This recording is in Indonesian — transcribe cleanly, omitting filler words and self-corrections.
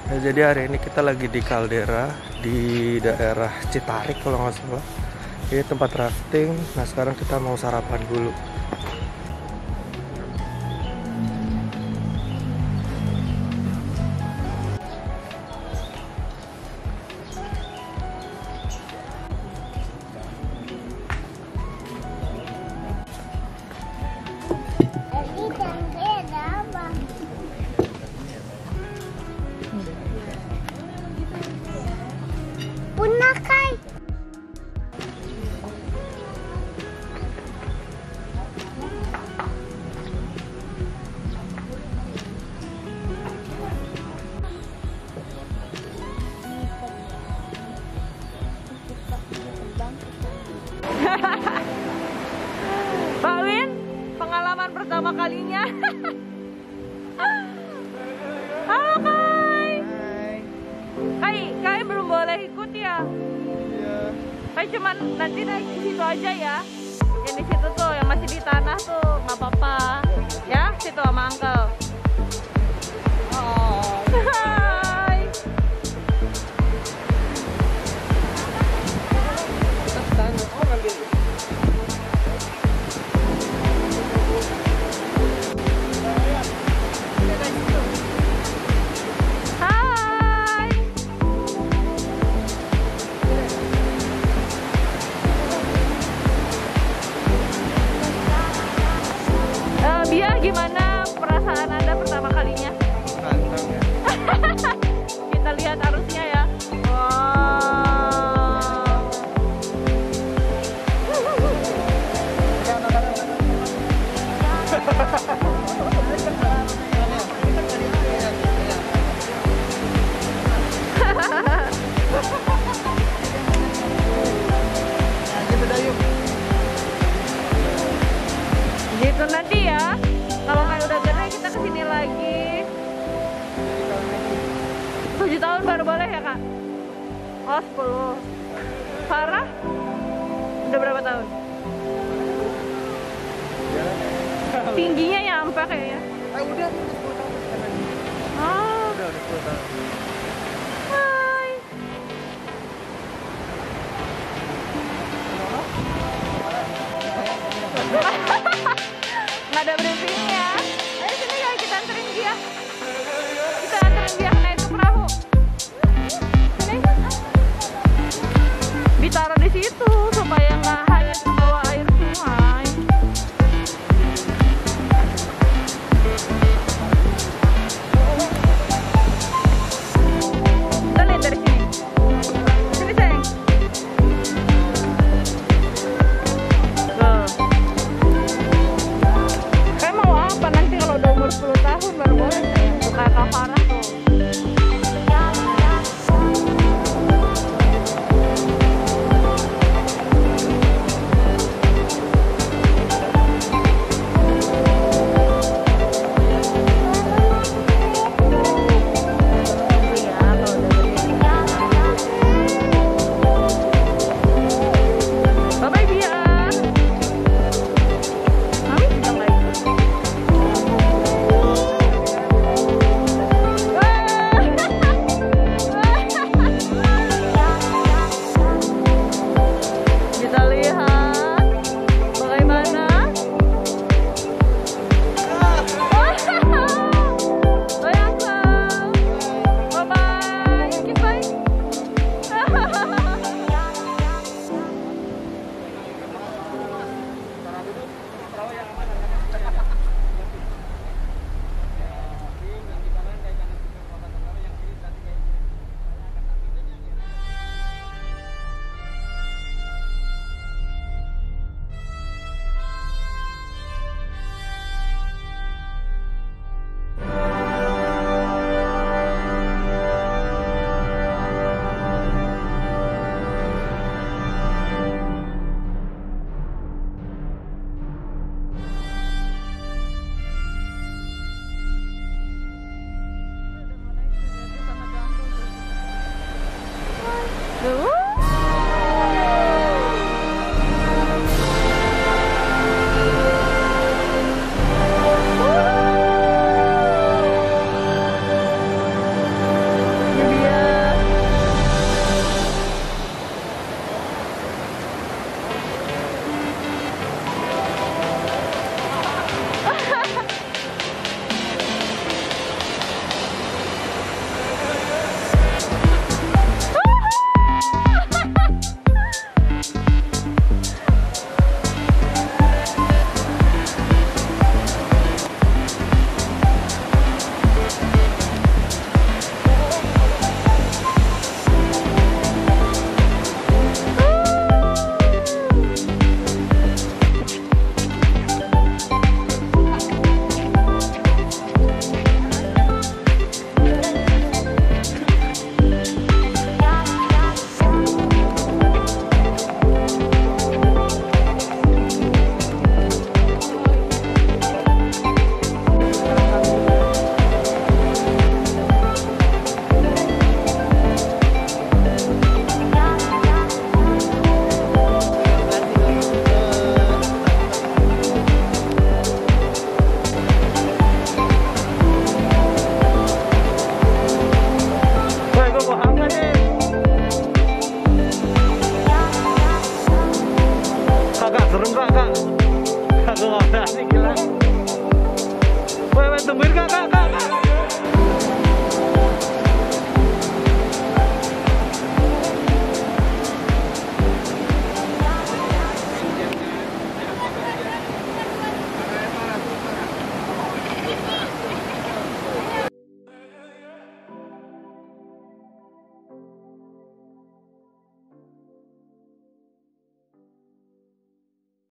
Ya, jadi hari ini kita lagi di Caldera di daerah Citarik kalau nggak salah. Ini tempat rafting. Nah sekarang kita mau sarapan dulu. Pak Win, pengalaman pertama kalinya. Halo Kai belum boleh ikut ya? Iya. Kai cuman nanti naik di situ aja ya. Yang di situ tuh, yang masih di tanah tuh, nggak apa-apa. Ya, situ sama Uncle. Oh. Hai. Biar gimana perasaan Anda pertama kalinya? Nantang ya. Kita lihat arusnya ya. Wow. Gitu nanti ya. Kalau kayak udah gede kita kesini lagi. 7 tahun baru boleh ya kak? Oh 10. Farah? Udah berapa tahun? Tingginya nyampe kayaknya. Udah 10 tahun sekarang. Oh. Udah 10 tahun. Hai. Nggak ada briefingnya. Ayo sini guys, kita anterin dia. Kita anterin dia naik ke perahu. Sini. Ditaruh di situ supaya nggak hanyut ke bawah air sungai. Aku nggak berani gila. Woi, tungguin kak.